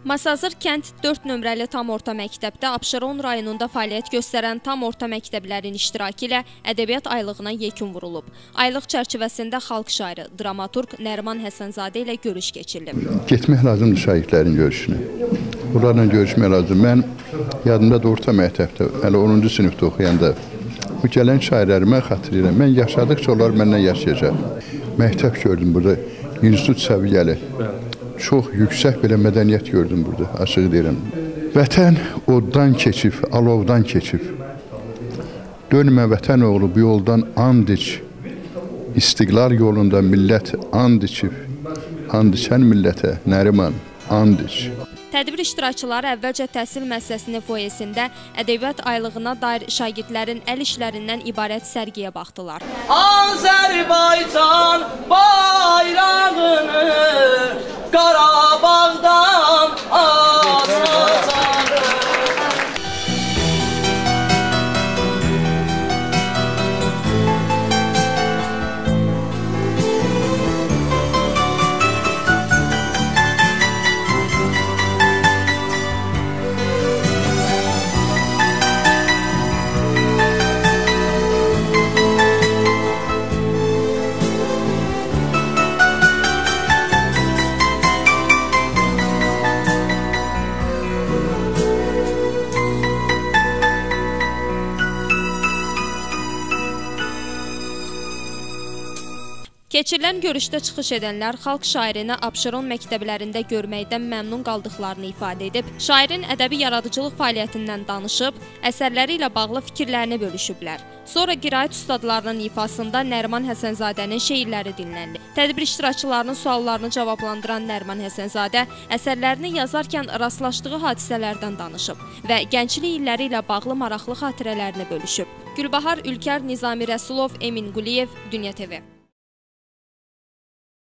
Masazır kənd 4 nömrəli tam orta məktəbdə Abşeron rayonunda fəaliyyət göstərən tam orta məktəblərin iştirakı ilə ədəbiyyat aylığına yekun vurulub. Aylıq çərçivəsində xalq şairi, dramaturq Nəriman Həsənzadə ilə görüş keçirilib. Getmək lazımdır şagirdlərin görüşünə. Bunlarla görüşmək lazım. Mən yadımda da orta məktəbdə, hələ 10-cu sinifdə oxuyanda bu gələn şairləri mən xatırlayıram. Mən yaşadıqca onlar məndən yaşayacaq. Məktəb gördüm burada, institut səviyyəli. Çox yüksək belə mədəniyyət gördüm burada, açıq deyirəm. Vətən oddan keçib, alovdan keçib. Dönmə vətən oğlu bu yoldan and iç. İstiqlal yolunda millət and içib. And içən millətə Nəriman and iç. Tədbir iştirakçıları əvvəlcə təhsil müəssisəsinin foyesində ədəbiyyat aylığına dair şagirdlərin əl işlərindən ibarət sərgiyə baxdılar. Azərbaycan bayrağını Qarabağdan asacağıq. Keçirilən görüşdə çıxış edənlər xalq şairini Abşeron məktəblərində görməkdən məmnun qaldıqlarını ifadə edib, şairin ədəbi yaradıcılıq fəaliyyətindən danışıb, əsərləri ilə bağlı fikirlərini bölüşüblər. Sonra qiraət ustadlarının ifasında Nəriman Həsənzadənin şeirləri dinlənildi. Tədbir iştirakçılarının suallarını cavablandıran Nəriman Həsənzadə əsərlərini yazarkən rastlaşdığı hadisələrdən danışıb və gənclik illəri ilə bağlı maraqlı xatirələrini bölüşüb. Gülbahar Ülkər, Nizami Rəsulov, Emin Quliyev, Dünya TV.